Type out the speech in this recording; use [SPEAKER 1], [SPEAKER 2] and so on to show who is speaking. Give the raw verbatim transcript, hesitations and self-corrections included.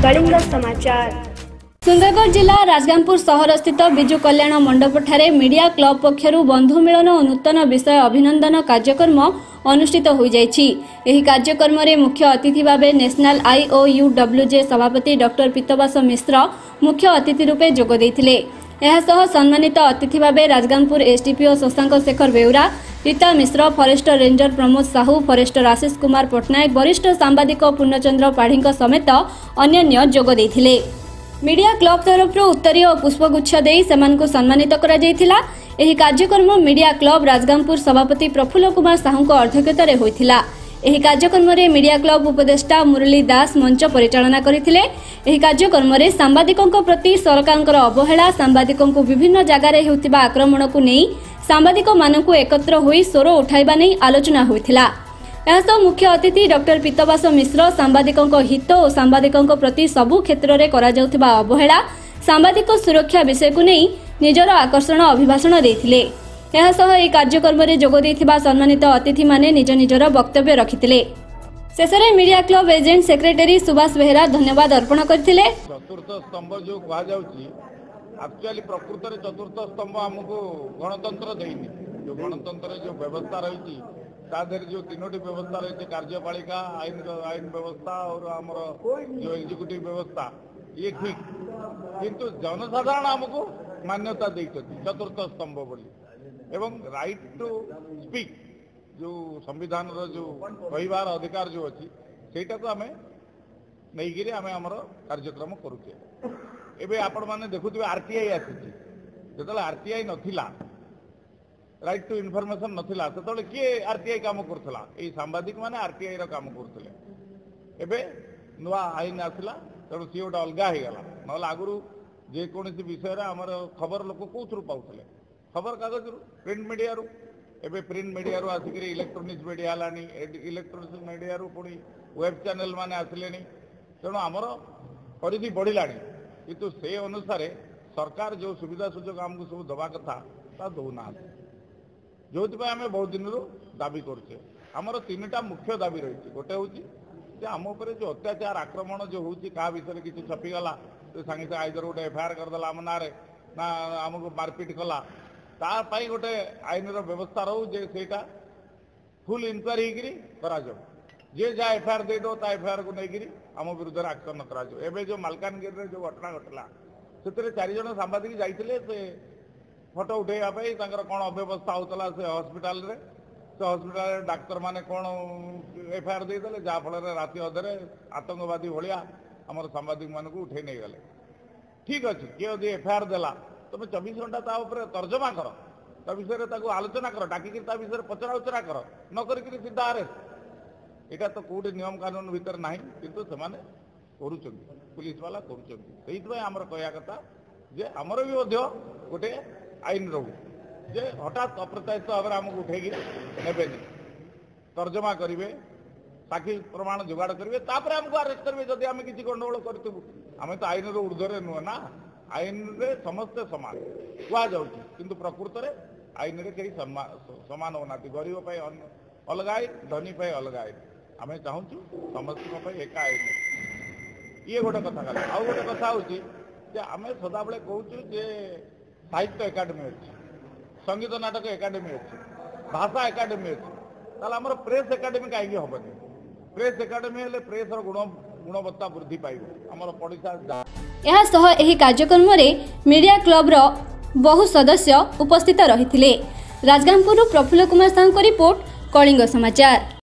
[SPEAKER 1] कलिंग समाचार।
[SPEAKER 2] सुंदरगढ़ जिला राजगांगपुर सहर स्थित बिजु कल्याण मंडप ठारे मीडिया क्लब पक्षरु बंधु मिलन और नूतन विषय अभिनंदन कार्यक्रम अनुष्ठित हो जायछि। एही कार्यक्रम रे मुख्य अतिथि भावे नेशनल आईओयूडब्ल्यूजे सभापति डॉक्टर पीतवास मिश्र मुख्य अतिथि रूपे जोग देथिले। एहा सह सम्मानित अतिथि भावे Rajgangpur SDPO Shashank Shekhar Beura, Rita Mishra, forester ranger Pramod Sahu, forester Ashish Kumar Patnaik, वरिष्ठ सांबादिक पूर्णचंद्र पाढ़ी समेत अन्य जोग देथिले। मीडिया क्लब तरफ उत्तरीय और पुष्पगुच्छ दे सेमानकु सम्मानित करा जायथिला। एही कार्यक्रम मीडिया क्लब राजगांगपुर सभापति प्रफुल्ल कुमार साहू अध्यक्षतार होइथिला। एही कार्यक्रम रे मीडिया क्लब उपदेष्टा मुरली दास मंच परिचालना करथिले। एही कार्यक्रम रे सांबादिकों प्रति सरकारकर अवहेला, सांबादिकों विभिन्न जगार हेउतिबा आक्रमण को नहीं सांबादिक मानकु एकत्र होई स्वर उठाइबा नै आलोचना होइथिला। एहासह मुख्य अतिथि डॉक्टर पीतवास मिश्र सांबादिकों हित और सांबादिकों प्रति सबु क्षेत्र में करा जाउथिबा अवहेला, सांबादिक सुरक्षा विषय को नहीं निजर आकर्षण अभिभाषण देथिले। एहासह एही कार्यक्रम में जोग देथिबा सम्मानित अतिथि माने निज निजर वक्तव्य रखिथिले। शेषरे media club agent secretary Subhash Behera धन्यवाद अर्पण करथिले।
[SPEAKER 3] चतुर्थ स्तंभ जो कहा जाउची एक्चुअली प्रकृत रे चतुर्थ स्तंभ हमको गणतंत्र देइनी। जो गणतंत्र जो व्यवस्था रही तादेर जो तीनोटी व्यवस्था रही कार्यपालिका, आईन आईन व्यवस्था और आमर जो एग्जीक्यूटिव व्यवस्था ये ठीक, किंतु जनसाधारण हमको मान्यता देते चतुर्थ स्तंभ बोली एवं राइट टू स्पीक जो संविधान जो कहिबार अधिकार जो अच्छी सेटा को आमे नहीं आमे आमर कार्यक्रम करुचे। एबे आपण माने देखुथिबे आरटीआई आसी जो आरटीआई नथिला, राइट टू इनफॉरमेशन नथिला, सेतले किए आरटीआई काम करथला, एई सांबादिक माने आरटीआई रो काम करथले। एबे नुआ आईन आसला तेणु सी गोटे अलग हो गला। ना आगु जेकोसी विषय आमर खबर लोक कौथु पाऊले, खबर कागज प्रिंट मीडिया रू, एबे प्रिंट मीडिया रू आसिक इलेक्ट्रोनिक्स मीडिया हलानी, इलेक्ट्रोनिक्स मीडिया रू पुणी वेब चैनल माने आसिले। तेणु आमर परिधि बढ़ला, किंतु से अनुसार सरकार जो सुविधा सुजोग आमको सब दवा कथा ता दौना, जो आम बहुत दिन दाबी करुचे। आमर तीन टा मुख्य दाबी रही। गोटे हूँ आम उपर जो अत्याचार आक्रमण जो हूँ क्या विषय किसी छपिगला तो सांगे सांगे आइदर गोटे एफआईआर करदेला आम ना ना आमको मारपिट कला, तापाई गोटे आईन व्यवस्था रो जे सेटा फुल इनक्वारी करा जे जहाँ एफआईआर देदो ता एफआईआर को लेकिन आम विरुद्ध एक्शन करा। एबे जो मालकानगिरी जो घटना घटला से चार जन सांबादिक जाइए से फोटो उठेवाई कौन अव्यवस्था होता से हस्पिटाल रे, से हस्पिटाल डाक्तर माने कौन एफआईआर देदेले जहाँफल राति अधे आतंकवादी भाया आम सांबादिक मान को उठे नहीं गले। ठीक अच्छे किए यदि एफआईआर देला तुम चौबीस घंटा ता तर्जमा कर, ता विषय आलोचना कर, डाकिकी ता विषय पचरा उचरा कर, न करी सीधा अरेस्ट। यहाँ तो कौटे नियम कानून भितर ना किंतु से पुलिस वाला करमर कहया कथा जे आमर भी गोटे आईन रो जे हठात अप्रत्याशित भाव में आमको उठे ने तर्जमा करेंगे, साक्षी प्रमाण जोगाड़ करेंगे, तापर आमको आरेस्ट करेंगे जदि आम किसी गंडगोल करूँ। आम तो आईन ऊर्ध्वे नुह ना, आईन रे समस्ते समान कहुँ, किंतु प्रकृत में आईन रे कहीं समान होना, गरीब अलग आईन, धनी अलग आईन। आम चाहूँ समस्त एका आईन, ये गोटे कथा गला। आउ गोटे कथा हूँ आम सदा बेले कहूँ जे साहित्य एकाडेमी अच्छी, संगीत नाटक एकाडेमी अच्छी, भाषा एकाडेमी अच्छी, ताल प्रेस एकाडेमी कहीं हेनी। प्रेस एकाडेमी हेले प्रेस गुण गुणवत्ता वृद्धि पाइब आमर पड़ोसा।
[SPEAKER 2] यह सह एही कार्यक्रम रे मीडिया क्लब रो बहु सदस्य उपस्थित रहिथिले। राजगांगपुर प्रफुल्ल कुमार साहू को रिपोर्ट, कलिंग समाचार।